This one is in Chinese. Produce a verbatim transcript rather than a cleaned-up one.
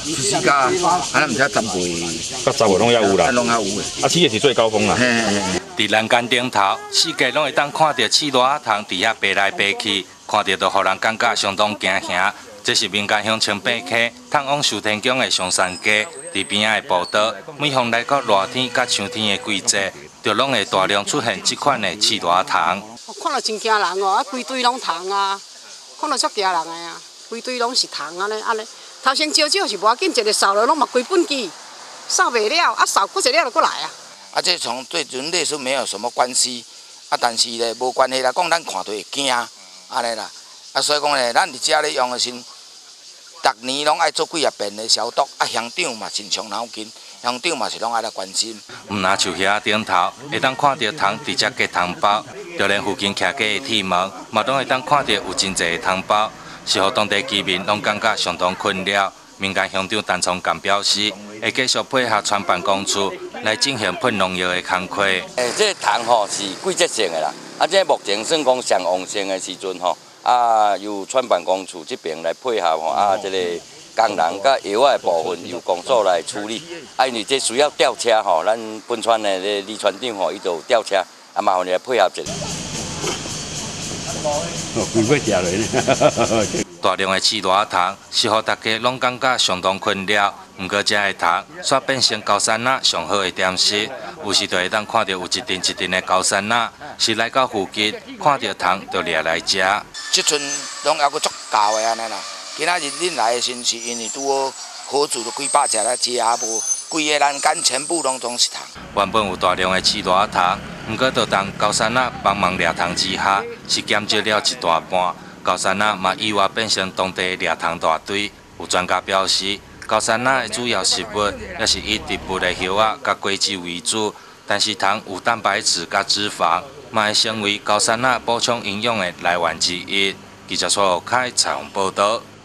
十四家，啊，咱毋知十岁， 到十月拢也有啦， 拢也有诶。 啊，七月是最高峰啦。 伫栏杆顶头，四界拢会当看到刺罗仔虫伫遐飞来飞去，看到都互人感觉相当惊吓。这是民间乡清北溪通往寿天宫的上山街，伫边仔的步道，每逢来到热天甲秋天的季节，就拢会大量出现这款的刺罗仔虫。 看到真惊人哦，啊，规堆拢虫啊，看到足惊人的啊，规堆拢是虫安尼安尼。头先少少是无要紧，一个扫了拢嘛规本机，扫袂了，啊扫过一了就过来啊。 啊，这虫对人类是没有什么关系，啊，但是咧无关系啦，讲咱看到会惊，安尼啦，啊，所以讲咧，咱伫遮咧用的是。逐年拢爱做几啊遍的消毒，啊乡长嘛真伤脑筋，乡长嘛是拢爱来关心。 毋若像遐顶头会当看到虫直接结虫包，就连附近徛过的铁门嘛拢会当看到有真侪的虫包，是互当地居民拢感觉相当困扰。民间乡长陈崇干表示，会继续配合村办公处来进行喷农药的工作。 诶，这虫吼是季节性的啦，啊，这目前算讲上旺盛的时阵吼。啊，由村办公处这边来配合吼，啊，这个工人甲药仔的部分由工作来处理。啊，因为这需要吊车吼，咱本村的李村长吼，伊就有吊车，啊，麻烦你来配合一下。 哦，几尾掉落呢？ 大量的刺罗仔虫是互大家拢感觉相当困扰。毋过，这个虫煞变成高山仔上好的点心，有时就会当看到有一阵一阵的高山仔，是来到附近看到虫就掠来食。 即阵拢还阁足够的安尼啦。今仔日恁来的时是因为拄好好煮了几百只来食，也无规个栏杆全部拢总是虫。 原本有大量的刺罗仔虫，毋过就当高山仔帮忙掠虫之下，是减少了一大半。高山仔嘛意外变成当地的掠虫大堆。有专家表示，高山仔的主要食物也是以植物的叶仔甲果子为主，但是虫有蛋白质甲脂肪，嘛会成为高山仔补充营养的来源之一。记者苏凯采访报道。